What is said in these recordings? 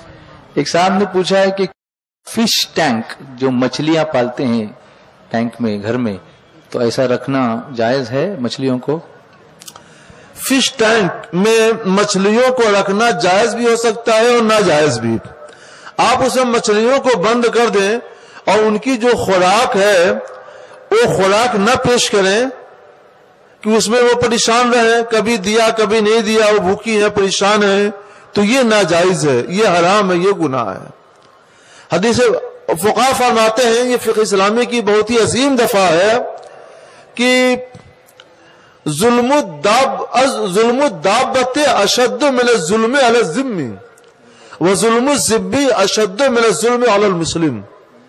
ایک صاحب نے پوچھا ہے کہ فش ٹینک جو مچھلیاں پالتے ہیں ٹینک میں گھر میں، تو ایسا رکھنا جائز ہے مچھلیوں کو؟ فش ٹینک میں مچھلیوں کو رکھنا جائز بھی ہو سکتا ہے اور ناجائز بھی. آپ اسے مچھلیوں کو بند کر دیں اور ان کی جو خوراک ہے وہ خوراک نہ پیش کریں کہ اس میں وہ پریشان رہے، کبھی دیا کبھی نہیں دیا، وہ بھوکی ہے پریشان ہے، تو یہ ناجائز ہے، یہ حرام ہے، یہ گناہ ہے. حدیث فقہا فرماتے ہیں، یہ فقہ اسلامی کی بہت ہی عظیم دفعہ ہے کہ ظلم الدابۃ اشد من الظلم علی الذم وظلم الذب اشد من الظلم علی المسلم.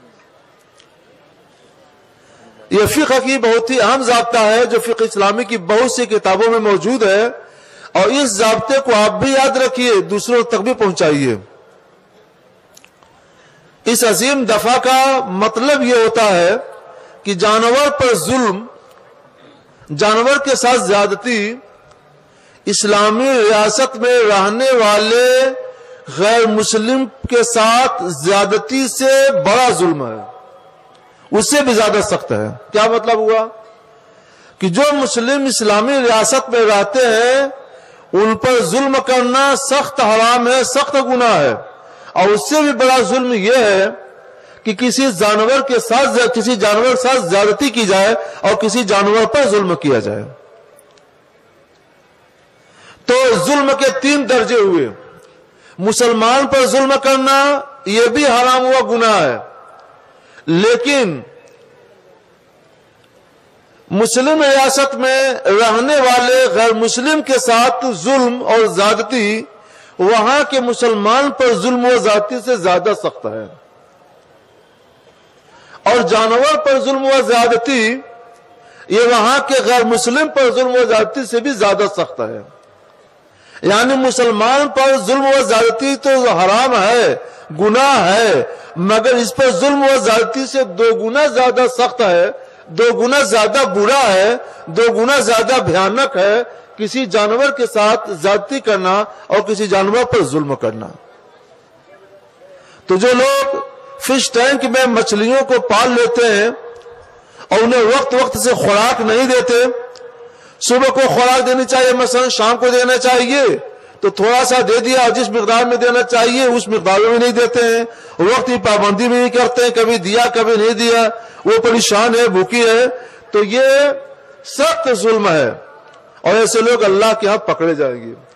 یہ فقہ کی بہت ہی اہم ضابطہ ہے جو فقہ اسلامی کی بہت سی کتابوں میں موجود ہے، اور اس ضابطے کو آپ بھی یاد رکھیے، دوسروں تک بھی پہنچائیے. اس عظیم دفعہ کا مطلب یہ ہوتا ہے کہ جانور پر ظلم، جانور کے ساتھ زیادتی اسلامی ریاست میں رہنے والے غیر مسلم کے ساتھ زیادتی سے بڑا ظلم ہے، اس سے بھی زیادہ سخت ہے. کیا مطلب ہوا کہ جو مسلم اسلامی ریاست میں رہتے ہیں ان پر ظلم کرنا سخت حرام ہے، سخت گناہ ہے. اور اس سے بھی بڑا ظلم یہ ہے کہ کسی جانور کے ساتھ زیادتی کی جائے اور کسی جانور پر ظلم کیا جائے. تو ظلم کے 3 درجے ہوئے. مسلمان پر ظلم کرنا یہ بھی حرام ہوا، گناہ ہے، لیکن مسلم ریاست میں رہنے والے غیر مسلم کے ساتھ ظلم اور زیادتی وہاں کے مسلمان پر ظلم و زیادتی سے زیادہ سخت ہے. اور جانور پر ظلم و زیادتی یہ وہاں کے غیر مسلم پر ظلم و زیادتی سے بھی زیادہ سخت ہے. یعنی مسلمان پر ظلم و زیادتی تو حرام ہے، گناہ ہے، مگر اس پر ظلم و زیادتی سے 2 گنا زیادہ سخت ہے، 2 گنا زیادہ برا ہے، 2 گنا زیادہ بھیانک ہے کسی جانور کے ساتھ زیادتی کرنا اور کسی جانور پر ظلم کرنا. تو جو لوگ فش ٹینک میں مچھلیوں کو پال لیتے ہیں اور انہیں وقت وقت سے خوراک نہیں دیتے، صبح کو خوراک دینی چاہیے، مثلا شام کو دینا چاہیے تو تھوڑا سا دے دیا، جس مقدار میں دینا چاہیے اس مقدار میں نہیں دیتے ہیں، وقت کی پابندی بھی نہیں کرتے ہیں، کبھی دیا کبھی نہیں دیا، وہ پریشان ہے، بھوکی ہے، تو یہ سخت ظلم ہے اور ایسے لوگ اللہ کے ہاں پکڑے جائیں گے.